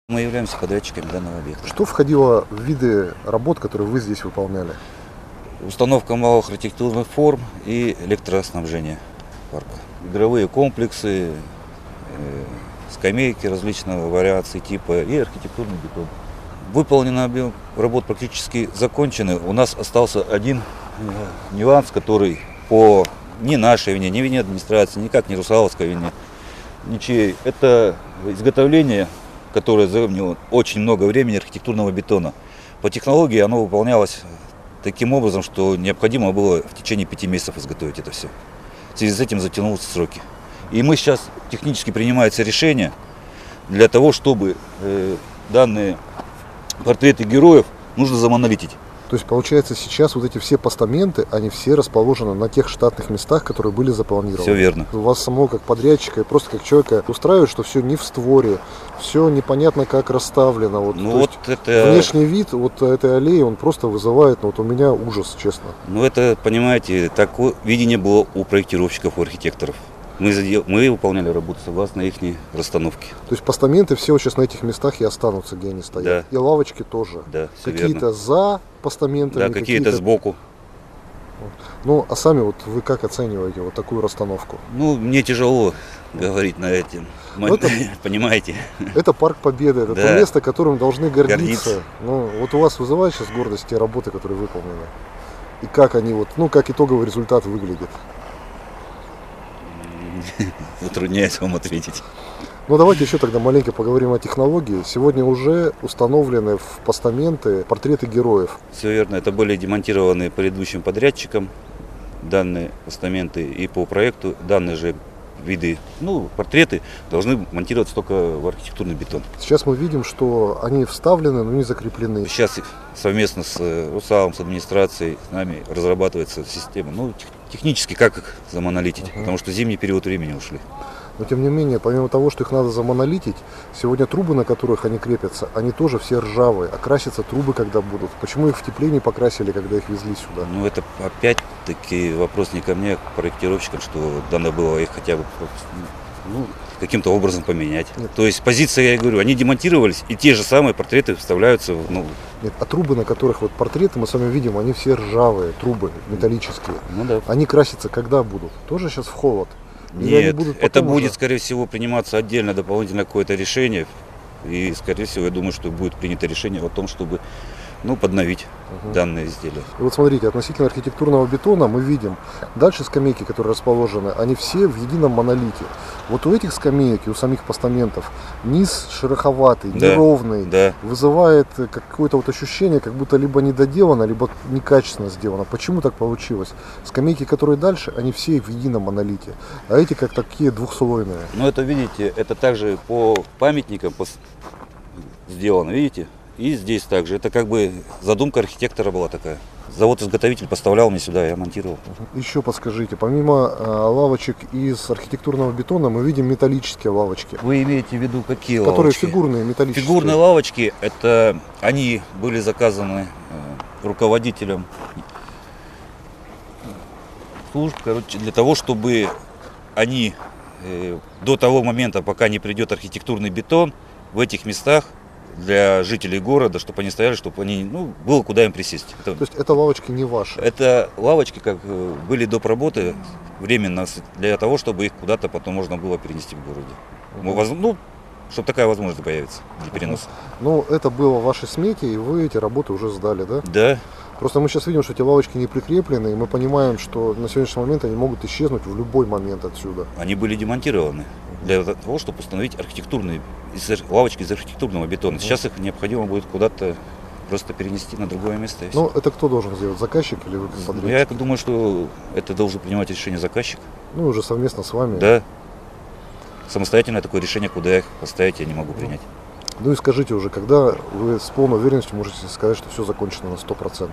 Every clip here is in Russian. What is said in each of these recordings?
Мы являемся подрядчиками данного объекта. Что входило в виды работ, которые вы здесь выполняли? Установка малых архитектурных форм и электроснабжение парка. Игровые комплексы, скамейки различного вариации типа и архитектурный бетон. Выполненный объем работ практически закончены. У нас остался один нюанс, который по ни нашей вине, ни вине администрации, никак не Русаловской вине, ничьей. Это изготовление, которое заняло очень много времени, архитектурного бетона. По технологии оно выполнялось таким образом, что необходимо было в течение 5 месяцев изготовить это все. В связи с этим затянулись сроки. И мы сейчас технически принимается решение для того, чтобы данные портреты героев нужно замонолитить. То есть, получается, сейчас вот эти все постаменты, они все расположены на тех штатных местах, которые были запланированы. Все верно. У вас самого как подрядчика и просто как человека устраивает, что все не в створе, все непонятно как расставлено. Вот, ну вот это... Внешний вид вот этой аллеи, он просто вызывает, ну, вот у меня ужас, честно. Ну это, понимаете, такое видение было у проектировщиков, у архитекторов. Мы выполняли работу согласно их расстановке. То есть постаменты все вот сейчас на этих местах и останутся, где они стоят. Да. И лавочки тоже. Да, какие-то за постаментами. Да, какие-то сбоку. Ну, а сами вот вы как оцениваете вот такую расстановку? Ну, мне тяжело говорить на этом. Понимаете? Это Парк Победы, это да. то место, которым должны гордиться. Ну, вот у вас вызывает сейчас гордость те работы, которые выполнены? И как они вот, ну, как итоговый результат выглядит? Затрудняюсь вам ответить. Ну, давайте еще тогда маленько поговорим о технологии. Сегодня уже установлены в постаменты портреты героев. Все верно. Это были демонтированы предыдущим подрядчиком данные постаменты. И по проекту данные же виды, портреты должны монтироваться только в архитектурный бетон. Сейчас мы видим, что они вставлены, но не закреплены. Сейчас совместно с Русалом, с администрацией, с нами разрабатывается система. Технически как их замонолитить, потому что зимний период времени ушли. Но тем не менее, помимо того, что их надо замонолитить, сегодня трубы, на которых они крепятся, они тоже все ржавые. А красятся трубы когда будут? Почему их в тепле не покрасили, когда их везли сюда? Ну это опять-таки вопрос не ко мне, а к проектировщикам, что надо было их хотя бы каким-то образом поменять. Нет. То есть позиция, я говорю, они демонтировались, и те же самые портреты вставляются в... Нет, а трубы, на которых вот портреты мы с вами видим, они все ржавые, трубы металлические. Ну да. Они красятся когда будут? Тоже сейчас в холод? Нет, это будет, скорее всего, приниматься отдельно дополнительно какое-то решение. И, скорее всего, я думаю, что будет принято решение о том, чтобы подновить данные изделия. И вот смотрите, относительно архитектурного бетона мы видим, дальше скамейки, которые расположены, они все в едином монолите. Вот у этих скамеек и у самих постаментов низ шероховатый, неровный, вызывает какое-то вот ощущение, как будто либо недоделано, либо некачественно сделано. Почему так получилось? Скамейки, которые дальше, они все в едином монолите, а эти как такие двухслойные. Ну это, видите, это также по памятникам сделано, видите? И здесь также. Это как бы задумка архитектора была такая. Завод-изготовитель поставлял мне сюда, я монтировал. Еще подскажите, помимо лавочек из архитектурного бетона, мы видим металлические лавочки. Вы имеете в виду какие лавочки? Которые фигурные, металлические. Фигурные лавочки, это они были заказаны руководителем служб, для того, чтобы они до того момента, пока не придет архитектурный бетон, в этих местах для жителей города, чтобы они стояли, чтобы они, было куда им присесть. То есть это лавочки не ваши? Это лавочки, как были доп. Работы временно для того, чтобы их куда-то потом можно было перенести в городе. Чтобы такая возможность появится для переноса. Ну, это было в вашей смете, и вы эти работы уже сдали, да? Да. Просто мы сейчас видим, что эти лавочки не прикреплены, и мы понимаем, что на сегодняшний момент они могут исчезнуть в любой момент отсюда. Они были демонтированы для того, чтобы установить лавочки из архитектурного бетона. Сейчас их необходимо будет куда-то просто перенести на другое место. Ну, это кто должен сделать, заказчик или вы подрядчик? Я думаю, что это должен принимать решение заказчик. Уже совместно с вами? Да. Самостоятельное такое решение, куда их поставить, я не могу принять. Ну и скажите уже, когда вы с полной уверенностью можете сказать, что все закончено на 100%?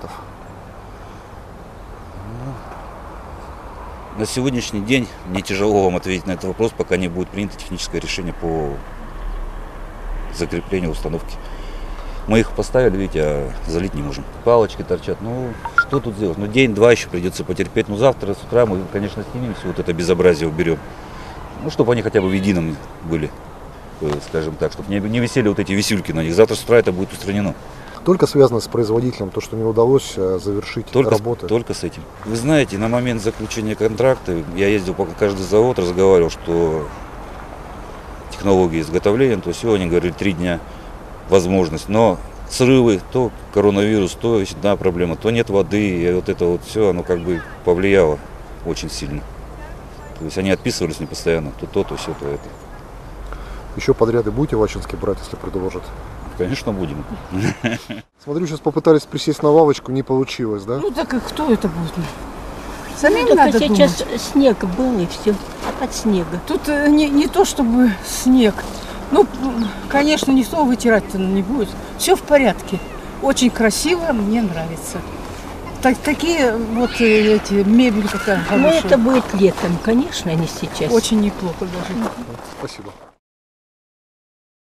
На сегодняшний день мне тяжело вам ответить на этот вопрос, пока не будет принято техническое решение по закреплению установки. Мы их поставили, видите, а залить не можем. Палочки торчат. Что тут сделать? День-два еще придется потерпеть. Завтра с утра мы, конечно, снимем все вот это безобразие, уберем. Чтобы они хотя бы в едином были. скажем так, чтобы не висели вот эти висюльки на них. Завтра с утра это будет устранено. Только связано с производителем, то, что не удалось завершить работы. Только с этим. Вы знаете, на момент заключения контракта я ездил по каждый завод, разговаривал, что технологии изготовления, то все, они говорили 3 дня возможность, но срывы, то коронавирус, то есть одна проблема, то нет воды, и вот это вот все, оно как бы повлияло очень сильно. То есть они отписывались не постоянно, то все, то это. Еще подряды будете в Ачинске брать, если предложат? Конечно, будем. Смотрю, сейчас попытались присесть на лавочку, не получилось, да? Ну так и кто это будет? Самим Ну, надо сейчас думать. снег был и все, от снега. Тут не то чтобы снег. Ну, конечно, никто вытирать-то не будет. Все в порядке. Очень красиво, мне нравится. Такие вот эти мебель какая Но хорошая. это будет летом, конечно, а не сейчас. Очень неплохо даже. Спасибо.